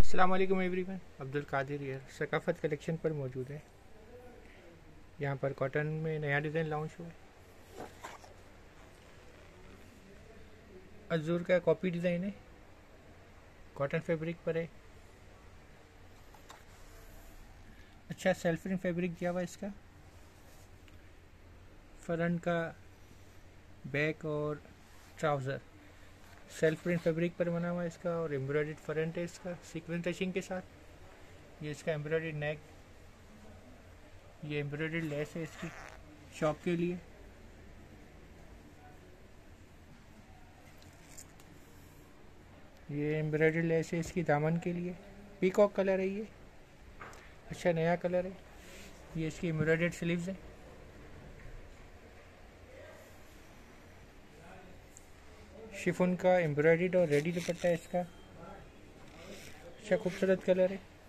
अस्सलाम वालेकुम एवरीवन, अब्दुल कादिर यार सकाफत कलेक्शन पर मौजूद है। यहाँ पर कॉटन में नया डिज़ाइन लॉन्च हुआ है। अजूर का कॉपी डिज़ाइन है, कॉटन फैब्रिक पर है। अच्छा सेल्फ प्रिंट फैब्रिक दिया हुआ है इसका। फ्रंट का बैक और ट्राउज़र सेल्फ प्रिंट फैब्रिक पर बना हुआ है इसका, और एम्ब्रॉयडर्ड फ्रंट है इसका सीक्वेंस टचिंग के साथ। ये इसका एम्ब्रॉयडर्ड नेक, ये एम्ब्रॉयडर्ड लेस है इसकी शॉप के लिए। ये एम्ब्रॉयडर्ड लेस है इसकी दामन के लिए। पीकॉक कलर है ये, अच्छा नया कलर है। ये इसकी एम्ब्रॉयडर्ड स्लीव्स है। शिफॉन का एम्ब्रॉयडर्ड और रेडी दुपट्टा है इसका। अच्छा खूबसूरत कलर है।